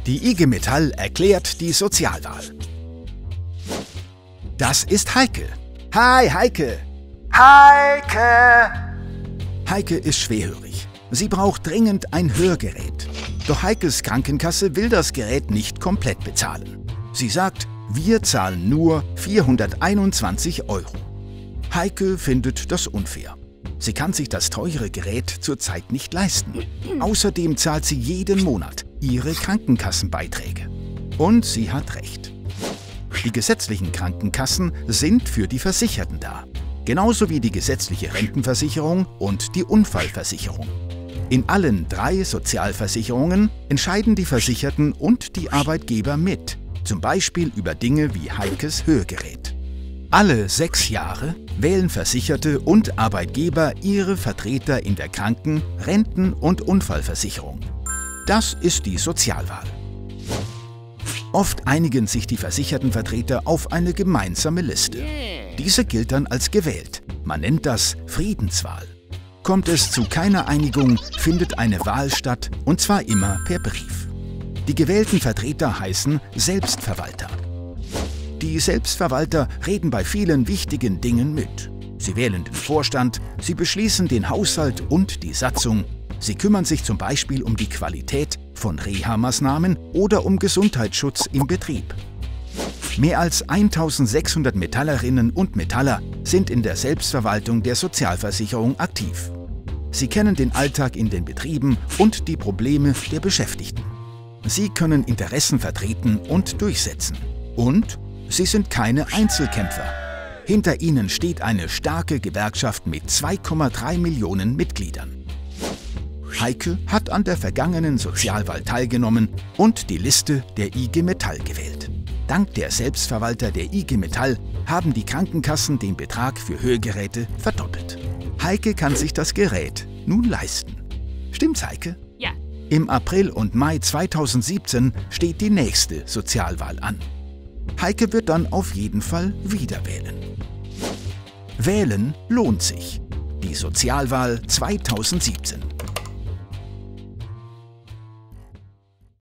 Die IG Metall erklärt die Sozialwahl. Das ist Heike. Hi, Heike! Heike! Heike ist schwerhörig. Sie braucht dringend ein Hörgerät. Doch Heikes Krankenkasse will das Gerät nicht komplett bezahlen. Sie sagt, wir zahlen nur 421 €. Heike findet das unfair. Sie kann sich das teure Gerät zurzeit nicht leisten. Außerdem zahlt sie jeden Monat ihre Krankenkassenbeiträge. Und sie hat recht. Die gesetzlichen Krankenkassen sind für die Versicherten da. Genauso wie die gesetzliche Rentenversicherung und die Unfallversicherung. In allen 3 Sozialversicherungen entscheiden die Versicherten und die Arbeitgeber mit, zum Beispiel über Dinge wie Heikes Hörgerät. Alle 6 Jahre wählen Versicherte und Arbeitgeber ihre Vertreter in der Kranken-, Renten- und Unfallversicherung. Das ist die Sozialwahl. Oft einigen sich die versicherten Vertreter auf eine gemeinsame Liste. Diese gilt dann als gewählt. Man nennt das Friedenswahl. Kommt es zu keiner Einigung, findet eine Wahl statt, und zwar immer per Brief. Die gewählten Vertreter heißen Selbstverwalter. Die Selbstverwalter reden bei vielen wichtigen Dingen mit. Sie wählen den Vorstand, sie beschließen den Haushalt und die Satzung. Sie kümmern sich zum Beispiel um die Qualität von Reha-Maßnahmen oder um Gesundheitsschutz im Betrieb. Mehr als 1600 Metallerinnen und Metaller sind in der Selbstverwaltung der Sozialversicherung aktiv. Sie kennen den Alltag in den Betrieben und die Probleme der Beschäftigten. Sie können Interessen vertreten und durchsetzen. Und sie sind keine Einzelkämpfer. Hinter ihnen steht eine starke Gewerkschaft mit 2,3 Millionen Mitgliedern. Heike hat an der vergangenen Sozialwahl teilgenommen und die Liste der IG Metall gewählt. Dank der Selbstverwalter der IG Metall haben die Krankenkassen den Betrag für Hörgeräte verdoppelt. Heike kann sich das Gerät nun leisten. Stimmt's, Heike? Ja. Im April und Mai 2017 steht die nächste Sozialwahl an. Heike wird dann auf jeden Fall wieder wählen. Wählen lohnt sich. Die Sozialwahl 2017.